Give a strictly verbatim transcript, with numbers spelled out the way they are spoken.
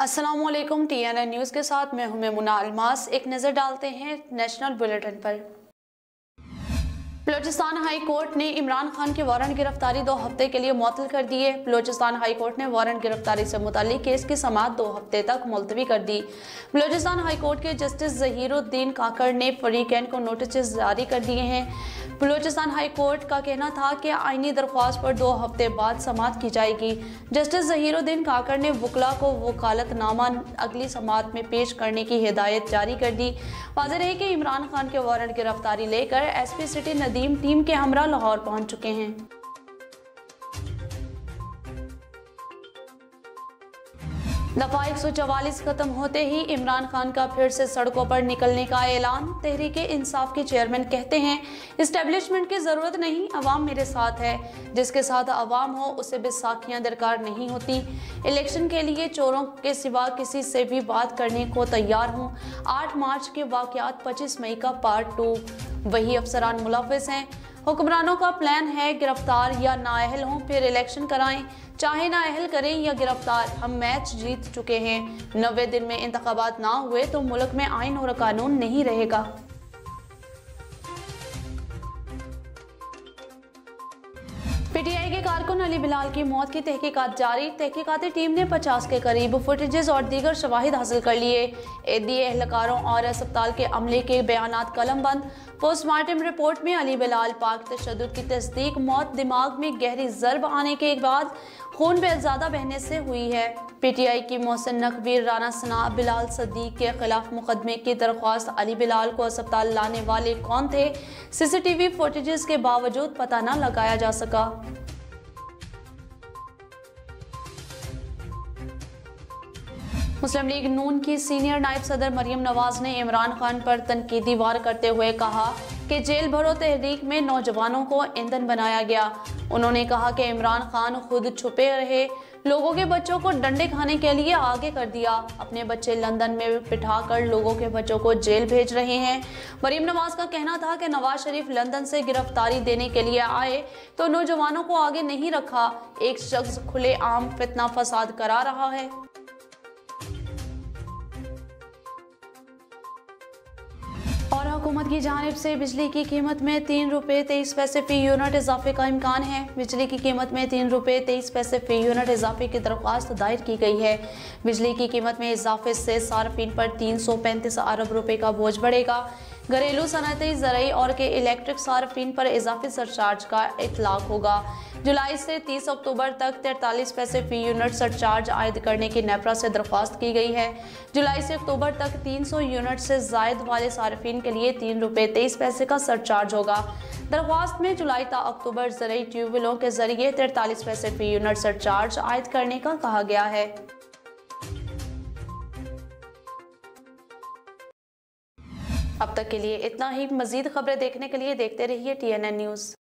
अस्सलामुअलैकुम। TNN news के साथ मैं हूं मुना अलमास। एक नज़र डालते हैं नेशनल बुलेटिन पर। बलूचिस्तान हाई कोर्ट ने इमरान खान की वारंट गिरफ्तारी दो हफ्ते के लिए मुअत्तल कर दी है। बलूचिस्तान हाई कोर्ट ने वारंट गिरफ्तारी से मुताल्लिक केस की समाअत दो हफ्ते तक मुलतवी कर दी। बलूचिस्तान हाई कोर्ट के जस्टिस ज़हीरुद्दीन काकड़ ने फरीकैन को नोटिस जारी कर दिए हैं। बलूचिस्तान हाई कोर्ट का कहना था कि आईनी दरख्वास्त पर दो हफ्ते बाद समाअत की जाएगी। जस्टिस ज़हीरुद्दीन काकड़ ने वकला को वकालतनामा अगली समाअत में पेश करने की हिदायत जारी कर दी। वाज़ेह रहे कि इमरान खान के वारंट गिरफ्तारी लेकर S P city Nadeem team के हमरा लाहौर पहुंच चुके हैं। दफा एक सौ चवालीस खत्म होते ही इमरान खान का फिर से सड़कों पर निकलने का ऐलान। तहरीके इंसाफ के चेयरमैन कहते हैं, इस्टेब्लिशमेंट की जरूरत नहीं, अवाम मेरे साथ है। जिसके साथ अवाम हो उसे बैसाखियां दरकार नहीं होती। इलेक्शन के लिए चोरों के सिवा किसी से भी बात करने को तैयार हूँ। आठ मार्च के वाकयात पच्चीस मई का पार्ट टू। वही अफसरान मुलविस हैं। हुक्मरानों का प्लान है गिरफ्तार या नाअहल हों फिर इलेक्शन कराएं, चाहे नाअहल करें या गिरफ्तार। हम मैच जीत चुके हैं। नब्बे दिन में इंतखाबात ना हुए तो मुल्क में आइन और कानून नहीं रहेगा। पीटीआई के कारकुन अली बिलाल की मौत की तहकीकात जारी। तहकीकाती टीम ने पचास के करीब फुटेजेस और दीगर शवाहिद हासिल कर लिए। एदी एहलकारों और अस्पताल के अमले के बयानात कलमबंद। पोस्टमार्टम रिपोर्ट में अली बिलाल पाक तशद्दुद की तस्दीक। मौत दिमाग में गहरी जरब आने के बाद खून में ज्यादा बहने से हुई है। पीटीआई की मोहसिन नकवी, राना सना, बिलाल सदीक के खिलाफ मुकदमे की दरख्वास्त। अली बिलाल को अस्पताल लाने वाले कौन थे, सीसीटीवी फुटेजेस के बावजूद पता न लगाया जा सका। मुस्लिम लीग नून की सीनियर नायब सदर मरियम नवाज ने इमरान खान पर तनकीदी वार करते हुए कहा कि जेल भरो तहरीक में नौजवानों को ईंधन बनाया गया। उन्होंने कहा कि इमरान खान खुद छुपे रहे, लोगों के बच्चों को डंडे खाने के लिए आगे कर दिया। अपने बच्चे लंदन में बिठाकर लोगों के बच्चों को जेल भेज रहे हैं। मरियम नवाज का कहना था कि नवाज शरीफ लंदन से गिरफ्तारी देने के लिए आए तो नौजवानों को आगे नहीं रखा। एक शख्स खुले आम फितना फसाद करा रहा है। और हुकूमत की जानिब से बिजली की कीमत में तीन रुपये तेईस पैसे फी यूनिट इजाफे का इम्कान है। बिजली की कीमत में तीन रुपये तेईस पैसे फी यूनिट इजाफे की दरख्वास्त दायर की गई है। बिजली की कीमत में इजाफे से सार्फिन पर तीन सौ पैंतीस अरब रुपए का बोझ बढ़ेगा। घरेलू सनअती, ज़रई और के इलेक्ट्रिक सार्फिन पर इजाफी सरचार्ज का इतलाक होगा। जुलाई से तीस अक्टूबर तक तैंतालीस पैसे फी यूनिट सरचार्ज आयद करने की नेपरा से दरख्वास्त की गई है। जुलाई से अक्टूबर तक तीन सौ यूनिट से जायद वाले सार्फिन के लिए तीन रुपये तेईस पैसे का सरचार्ज होगा। दरख्वास्त में जुलाई ता अक्टूबर ज़रई ट्यूबवेलों के जरिए तैंतालीस पैसे फी यूनिट सरचार्ज आयद करने का कहा गया है। अब तक के लिए इतना ही। मजीद खबरें देखने के लिए देखते रहिए टीएनएन न्यूज़।